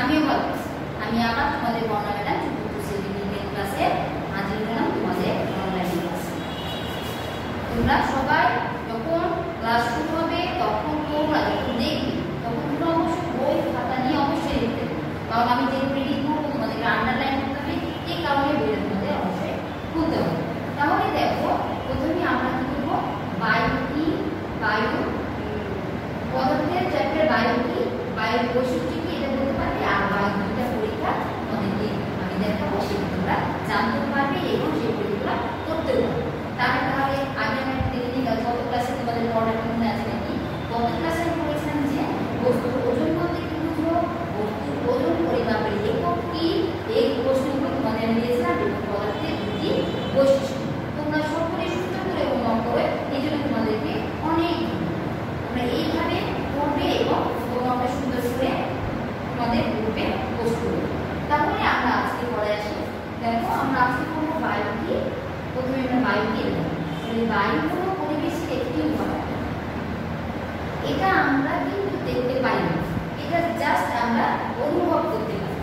আমিও ভালো আছি। আমি আবার তোমাদের বর্ণা ম্যাডাম চতুর্থ শ্রেণীর ক্লাসে হাজির হলাম তোমাদের অনলাইন ক্লাসে। তোমরা সবাই যখন ক্লাস শুরু হবে তখন তোমরা যখন দেখবে তখন তোমরা অবশ্যই বই খাতা নিয়ে অবশ্যই লিখতে হবে, কারণ আমি যে প্রিডিং করবো তোমাদেরকে আন্ডারলাইন করতে হবে, এই কারণে বইটা তোমাদের অবশ্যই খুলতে হবে। তাহলে দেখো প্রথমে আমরা কি করবো, বায়ু কি, বায়ু পদার্থের চ্যাপ্টার বায়ু কি, বায়ুর বৈশিষ্ট্য কি এটা বলতে পারবে, আর বায়ু দুইটা পরীক্ষা তোমাদেরকে আমি দেখাবো, সেটা তোমরা জানতে পারবে এবং সেই পরীক্ষা করতে পারবে। তাহলে আগে আমি দেখে নিই গত ক্লাসে তোমাদের পড়াটা মনে আছে নাকি। গত ক্লাসে আমি বলেছিলাম যে বস্তুর ওজন বলতে কি বুঝবো, বস্তুর ওজন পরিমাপের একক কি, এই প্রশ্নগুলো তোমাদের দিয়েছিলাম এবং পদার্থের দুটি বৈশিষ্ট্য। তোমরা সকলে সুন্দর করে হোমওয়ার্ক করে এই জন্য তোমাদেরকে অনেক তোমরা এইভাবে পড়বে এবং হোমওয়ার্কটা সুন্দর করে তোমাদের গ্রুপে পোস্ট করবে। তাহলে আমরা আজকে পড়ে আসি। দেখো আমরা আজকে পড়বো বায়ু কি। প্রথমে আমরা বায়ু কি দেখব। বায়ু হলো পরিবেশের একটি উপাদান। এটা আমরা কিন্তু দেখতে পাই না, এটা জাস্ট আমরা অনুভব করতে পারি,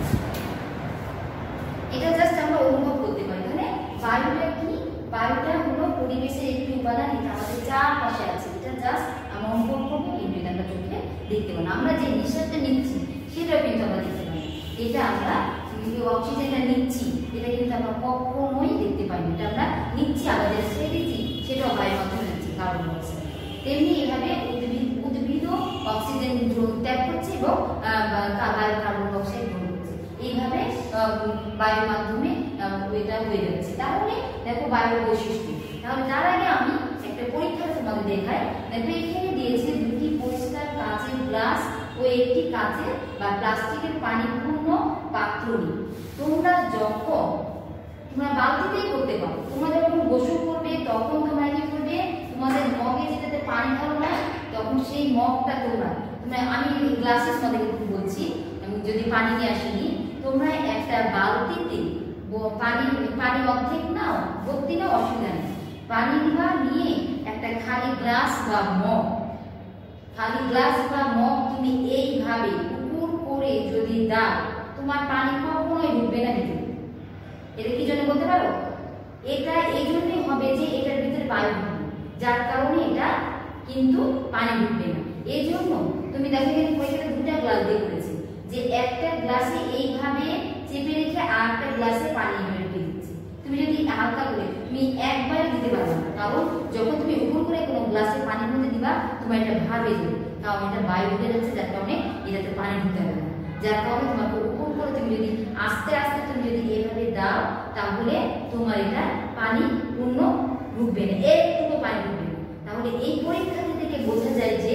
এটা জাস্ট আমরা অনুভব করতে পারি। মানে বায়ুটা কি, বায়ুটা হলো পরিবেশের একটি উপাদান, এটা আমাদের চারপাশে আছে, এটা জাস্ট আমরা অনুভব করবো কিন্তু এটা আমরা চোখে দেখতে পাই না। আমরা যে নিঃশ্বাসটা নিচ্ছি সেটাও কিন্তু আমরা দেখতে পাই, এটা আমরা অক্সিজেনটা নিচ্ছি এটা কিন্তু আমরা কখনোই দেখতে পাই না, এটা আমরা নিচ্ছি আবার যেটা ছেড়েছি সেটাও বায়ুর মাধ্যমে নিচ্ছি কার্বন ডাই অক্সাইড। তেমনি এভাবে উদ্ভিদও অক্সিজেন ত্যাগ করছে এবং বায়ু কার্বন ডাই অক্সাইড গ্রহণ করছে, এইভাবে বায়ুর মাধ্যমে এটা হয়ে যাচ্ছে। তাহলে দেখো বায়ুর বৈশিষ্ট্য। তাহলে তার আগে আমি একটা পরীক্ষা তোমাদের দেখাই। দেখো এখানে দিয়েছে দুটি পরিষ্কার কাঁচের গ্লাস ও একটি কাঁচের বা প্লাস্টিকের পানিপূর্ণ পাত্র নিয়ে তোমরা বালতিতেই করতে পারো। তোমরা যখন গোসল করবে তখন তোমরা কি করবে, তোমাদের মগে যেটাতে পানি ঢালো না তখন সেই মগটা তোমরা আমি গ্লাসের মধ্যে কিন্তু বলছি, আমি যদি পানি নিয়ে আসিনি, তোমরা একটা বালতিতে পানি অর্ধেক নাও, ভর্তি নাও, অসুবিধা নেই, পানি নিয়ে একটা খালি গ্লাস বা মগ তুমি এইভাবে উপর করে যদি দাও, তোমার পানি কখনোই ঢুকবে না ভিতরে। এটা কি জন্য বলতে পারো, এটা এই জন্যই হবে যে এটার ভিতরে বায়ু ঢুকবে, যার কারণে এটা কিন্তু পানি ঢুকবে না। এই জন্য তুমি দেখো এখানে পরীক্ষাটা দুটা গ্লাস দিয়ে করেছে, যে একটা গ্লাসে এইভাবে চেপে রেখে আর একটা গ্লাসে পানি রেখে দিচ্ছে। তুমি যদি হালকা করে তুমি একবারে দিতে পারবে না, কারণ যখন তুমি উপর করে কোনো গ্লাসে পানির মধ্যে দিবা তোমার এটা ভার হয়ে যাবে, কারণ এটা বায়ু ঢুকে যাচ্ছে, যার কারণে এটাতে পানি ঢুকতে হবে না। যার কারণে তোমাকে উপর করে তুমি যদি আস্তে আস্তে তুমি যদি এইভাবে দাও তাহলে তোমার এটা পানি পূর্ণ ঢুকবে না, একটুকু পানি ঢুকবে না। তাহলে এই পরীক্ষা থেকে বোঝা যায় যে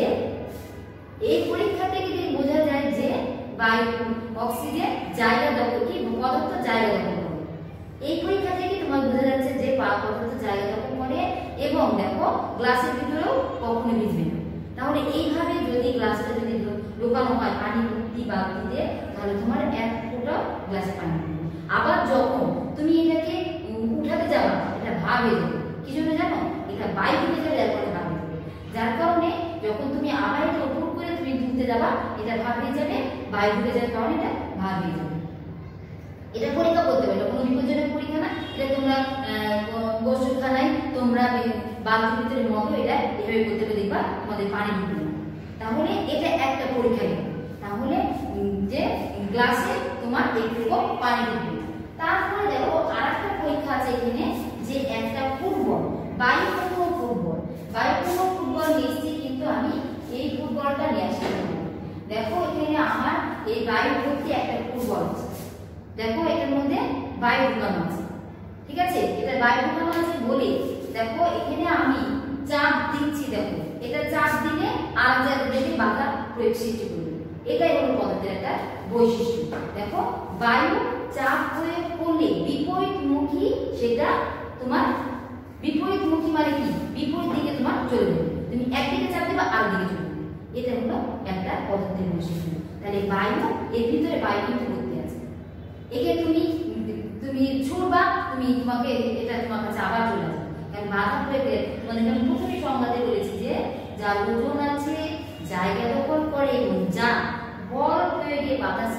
বায়ু অক্সিজেন জায়গা দখল কি পদার্থ জায়গা দখল করে। এই পরীক্ষা থেকে তোমার বোঝা যাচ্ছে যে পদার্থ জায়গা দখল করে এবং দেখো গ্লাসের ভিতরেও কখনো ভিজবে না। তাহলে এইভাবে যদি গ্লাসটা যদি ঢোকানো হয় পানি ভর্তি বালতিতে, তাহলে তোমার এক ফোঁটা গ্লাসে পানি ঢুকবে। আবার যখন তুমি এটাকে উঠাতে যাবা এটা ভার হয়ে যাবে, কি জন্য জানো, এটা বায়ু ঢুকে যাবে, এর ফলে ভার হয়ে যাবে, যার কারণে যখন তুমি আবার এটা উপর করে তুমি তুলতে যাবা এটা ভার হয়ে যাবে, বায়ু ঢুকে যাওয়ার কারণে এটা ভার হয়ে যাবে। এটা পরীক্ষা করতে পারবে, কোনো বিপজ্জনক পরীক্ষা না, এটা তোমরা গোসলখানায় তোমরা বালতির ভিতরে মতো এটা এভাবে করতে পারবে, দেখবা তোমাদের পানি ঢুকবে না। তাহলে এটা একটা পরীক্ষা গেল, তাহলে যে গ্লাসে তোমার একটু পানি ঢুকবে। তারপরে দেখো আরেকটা পরীক্ষা আছে এখানে, যে একটা ফুটবল, বায়ুপূর্ণ ফুটবল নিয়েছি, কিন্তু আমি এই ফুটবলটা নিয়ে আসি। দেখো এখানে আমার এই বায়ু ভর্তি একটা ফুটবল আছে, দেখো এটার মধ্যে বায়ু ঢুকানো আছে, ঠিক আছে, এটা বায়ু ঢুকানো আছে বলে দেখো এখানে আমি চাপ দিচ্ছি, দেখো এটা চাপ দিলে আর যাদের বাধা প্রয়োগ সৃষ্টি করবে, এটাই হলো পদার্থের একটা বৈশিষ্ট্য। দেখো বায়ু চাপ প্রয়োগ করলে বিপরীতমুখী, সেটা তোমার বিপরীতমুখী মানে কি, বিপরীত দিকে তোমার চলে যাবে, তুমি একদিকে চাপ দেবা আর দিকে চলে যাবে, এটা হলো একটা পদার্থের বৈশিষ্ট্য। তাহলে বায়ু এর ভিতরে বায়ু কিন্তু ভর্তি আছে, একে তুমি ছুড়বা তোমাকে এটা তোমার কাছে আবার চলে আসবে, কারণ বাধা প্রয়োগের মানে আমি প্রথমে সংজ্ঞাতে বলেছি যে যার ওজন আছে, জায়গা দখল করে এবং যা বল প্রয়োগে বাধা সৃষ্টি করে,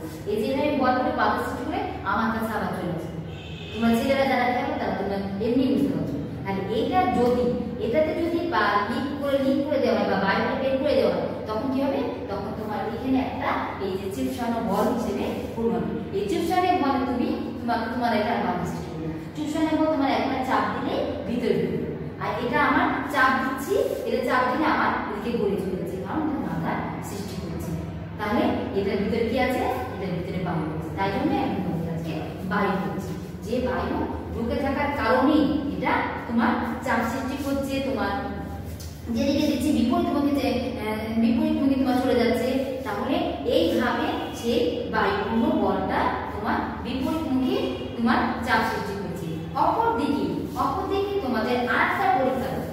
এই যেভাবে বল করে বাধা সৃষ্টি করে আমার কাছে আবার চলে আসবে। তোমরা ছেলেরা যারা খেলো তারা তোমরা এমনি বুঝতে পারছো। আর এটা যদি এটাতে যদি লিক করে দেওয়া হয় বা বাইরে বের করে দেওয়া হয় তখন কি হবে? তখন তোমার এখানে একটা এই যে চিপসানো বল হিসেবে পূর্ণ হবে। এই চিপসানের বলে তোমার এটা বাধা সৃষ্টি করবে। চিপসানের বল তোমার একটা চাপ দিলে ভিতরে ঢুকবে, আর এটা আমার চাপ দিচ্ছি, এটা চাপ দিলে আমার এদিকে গড়ে চলে যাচ্ছে, কারণ এটা বাধা সৃষ্টি করছে। তাহলে এটার ভিতরে কি আছে? এটার ভিতরে বায়ু আছে, তাই জন্য আমি তোমাদের আজকে বায়ু করছি। যে বায়ু ঢুকে থাকার কারণে এটা তোমার চাপ সৃষ্টি করছে, তোমার যেদিকে দিচ্ছি বিপরীতমুখী তোমার চলে যাচ্ছে। তাহলে এইভাবে সেই বায়ুপূর্ণ বলটা তোমার বিপরীতমুখী তোমার চাপ সৃষ্টি করছে। অপরদিকে তোমাদের আরেকটা পরীক্ষা দেবে,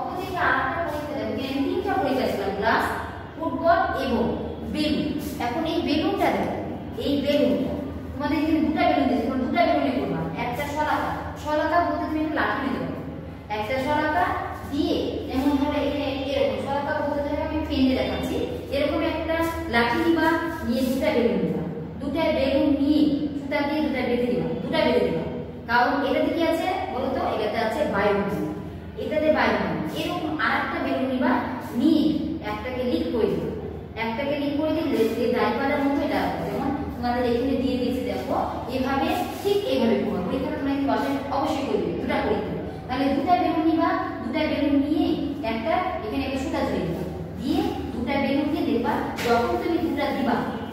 তিনটা পরীক্ষা ছিল, গ্লাস, ফুটবল এবং বেলুন। এখন এই বেলুনটা দেখো, এই বেলুনটা তোমাদের এখানে দুটা বেলুন দিয়েছে, দুটা বেলুনে করবা। একটা শলাকা বলতে তুমি একটু লাঠি নিতে পারো, একটা শলাকা দিয়ে এমন ধরো এখানে এরকম শলাকা বলতে ধরো আমি পেনে দেখাচ্ছি, এরকম একটা লাঠি নিবা, নিয়ে দুটা বেলুন নিবা, দুটা বেলুন নিয়ে সুতা দিয়ে দুটা বেঁধে দিবা। কারণ এটাতে কি আছে বলো তো? এটাতে আছে বায়ু, এটাতে বায়ু। এরকম আরেকটা বেলুন নিবা, নিয়ে একটাকে লিক করে দিলে দাইপালার মতো এটা যেমন তোমাদের এখানে দিয়ে দিয়েছি দেখো, এভাবে ঠিক এইভাবে করবা। পরীক্ষাটা তোমরা একটু বাসায় অবশ্যই করবে, দুটা পরীক্ষা। তাহলে দুটা বেলুন নিবা, দুটা বেলুন নিয়ে একটা এখানে একটা সুতা ধরে দিবা, দিয়ে দুটা বেলুনকে দেখবা যখন তুমি দুটা দিবা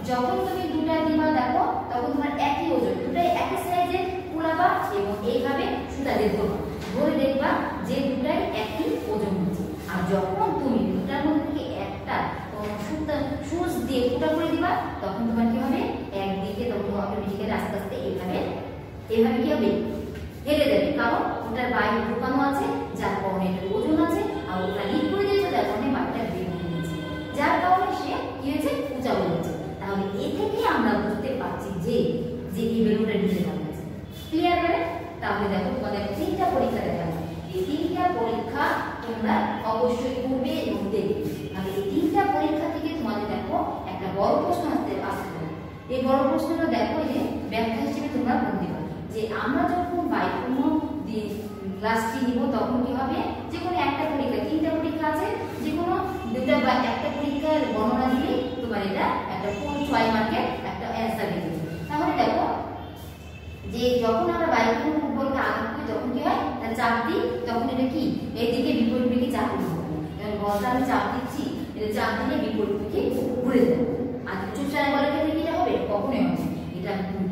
দেখো তখন তোমার একই ওজন, দুটাই একই সাইজের পোলাবা এবং এইভাবে সুতা দিয়ে ধরবা, ধরে দেখবা যে দুটাই একই ওজন হচ্ছে। আর যখন তুমি দুটার মধ্যে থেকে একটা সুচ দিয়ে ফুটা করে দিবা তখন তোমার কি হবে? একদিকে তখন অটোমেটিক্যালি আস্তে আস্তে এইভাবে কি হবে? হেলে যাবে, কারণ ওটার বায়ু ঢোকানো আছে, যার কারণে এটার ওজন আছে, আর ওটা লিক করে দিয়েছে, যার কারণে বায়ুটা বের হয়ে গেছে, যার কারণে সে কি হয়েছে? উঁচা হয়ে যাচ্ছে। তাহলে এ থেকে আমরা বুঝতে পারছি যে এই বেলুনটা নিচে নামছে। ক্লিয়ার হবে? তাহলে দেখো তোমাদের তিনটা পরীক্ষা দেখাবো, এই তিনটা পরীক্ষা তোমরা অবশ্যই করবে এবং দেখবে। তাহলে এই তিনটা পরীক্ষা থেকে তোমাদের দেখো একটা বড় প্রশ্ন আসতে পারে। এই বড় প্রশ্নটা দেখো যে ব্যাখ্যা হিসেবে তোমরা বলতে পারো যে আমরা যখন বায়ুপূর্ণ গ্লাসটি নিব তখন কি হবে? যে কোনো একটা পরীক্ষা, তিনটা পরীক্ষা আছে, যে কোনো দুটা বা একটা পরীক্ষার বর্ণনা দিলে তোমার এটা একটা ফুল 6 মার্কের একটা অ্যান্সার দিয়ে দেবে। তাহলে দেখো যে যখন আমরা বায়ুপূর্ণ বলকে আঘাত করি তখন কি হয়? তার চাপ দিই, তখন এটা কি এইদিকে বিপরীতমুখী চাপ দিতে হবে। বলটা আমি চাপ দিচ্ছি, এটা চাপ দিলে বিপরীতমুখী ঘুরে যাবে। আর চুপচাপ বলের ক্ষেত্রে কি হবে? কখনোই হবে এটা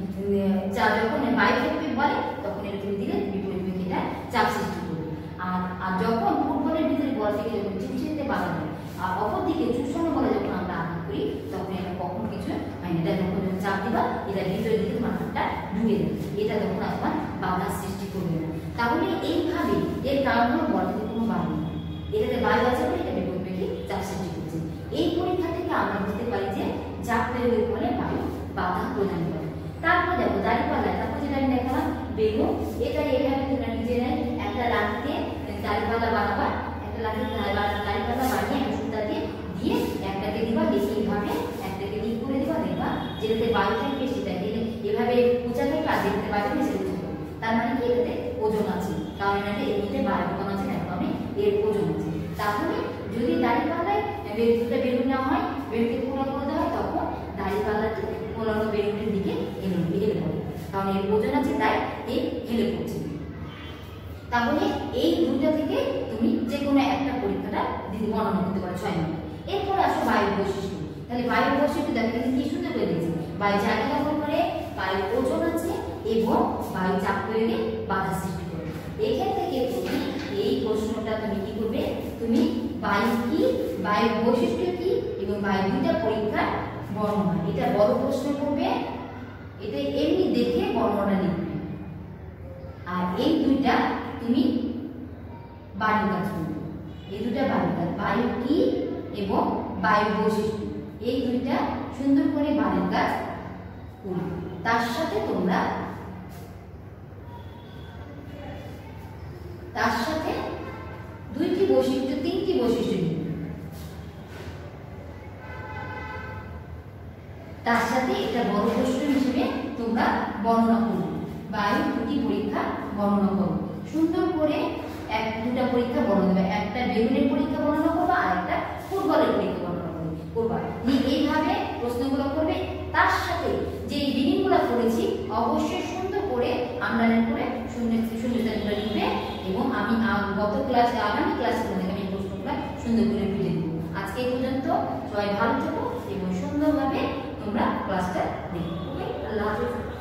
যখন বায়ু ক্ষেত্রে বলে তখন এটা তুমি দিলে বিপরীতমুখী এটা চাপ সৃষ্টি করবে। আর যখন ফুটবলের ভিতরে বল থেকে যখন চিপচিপতে বাধা দেয়, আর অপরদিকে চুষানো বলে যখন আমরা আঘাত করি তখন এটা কখনো কিছু হয় না। এটা যখন চাপ দিবা এটা ভিতরের দিকে তোমার হাতটা ঢুকে যাবে, এটা তখন তোমার বাধা সৃষ্টি করবে না। তাহলে এইভাবে এর কারণ হলো বল থেকে কোনো বায়ু নেই, এটাতে বায়ু আছে বলে এটা বিপরীতমুখী চাপ সৃষ্টি করছে। এই পরীক্ষা থেকে আমরা বুঝতে পারি যে চাপ প্রয়োগের ফলে বায়ু বাধা প্রদান করে। তারপর দেখো দাঁড়িপাল্লা, তারপর যেটা আমি দেখালাম বেলুন, এটা এইভাবে তোমরা নিজেরাই একটা লাঠিতে দাঁড়িপাল্লা বানাবা, একটা লাঠিতে দাঁড়িপাল্লা বানিয়ে সুতা দিয়ে একটাকে দিবা, দেখি এইভাবে একটাকে লিক করে দিবা, দেখবা যেটাতে বায়ু থাকবে সেটা গেলে এভাবে উঁচা থেকে আর দেখতে পাবে নিচে উঁচা হবে। তার মানে কি? এটাতে ওজন আছে, কারণ এটা এমনিতে বায়ু ঢোকানো আছে, তার কারণে এর ওজন আছে। তাহলে যদি দাঁড়িপাল্লায় দুটো বেলুন নেওয়া হয়, বেলুনকে খোলা করে দেওয়া হয়, তখন দাঁড়িপাল্লাটি খোলানো বেলুনের দিকে হেলে পড়ে, কারণ এর ওজন আছে তাই এই হেলে পড়ছে। তাহলে এই দুটো থেকে তুমি যে কোনো একটা পরীক্ষাটা বর্ণনা করতে পারো 6 নম্বর। এরপর আসো বায়ু বৈশিষ্ট্য। তাহলে বায়ু বৈশিষ্ট্য দেখো কি সুন্দর করে দিয়েছে, বায়ু জায়গা দখল করে, বায়ু ওজন আছে এবং বায়ু চাপ প্রয়োগে বাধা সৃষ্টি করে। এখান থেকে তুমি এই প্রশ্নটা তুমি কি করবে? তুমি বায়ু কি, বায়ু বৈশিষ্ট্য কি এবং বায়ু দুইটা পরীক্ষার বর্ণনা, এটা বড় প্রশ্ন করবে, এটা এমনি দেখে বর্ণনা লিখবে। আর এই দুইটা তুমি বায়ু কাজ করবে, এই দুইটা বায়ু কাজ, বায়ু কি এবং বায়ু বৈশিষ্ট্য, এই দুইটা সুন্দর করে বায়ু কাজ করবে। তার সাথে তোমরা দুইটি বৈশিষ্ট্য, তিনটি বৈশিষ্ট্য নিবে। তার সাথে এটা বড় প্রশ্ন হিসেবে তোমরা বর্ণনা করবে। বায়ু দুটি পরীক্ষা বর্ণনা করো। সুন্দর করে দুটা পরীক্ষা বর্ণনা দেবে, একটা বেলুনের পরীক্ষা বর্ণনা করবা আর একটা ফুটবলের পরীক্ষা বর্ণনা করবা। এইভাবে প্রশ্নগুলো করবে। তার সাথে যে রিডিংগুলো করেছি অবশ্যই সুন্দর করে আন্ডারলাইন করে শূন্যস্থানগুলো লিখবে এবং আমি আগামী ক্লাসে তোমাদের আমি প্রশ্নগুলো সুন্দর করে বুঝে দেবো। আজকে এই পর্যন্ত, সবাই ভালো থেকো এবং সুন্দরভাবে তোমরা ক্লাসটা দেখো। ওকে, আল্লাহ হাফেজ।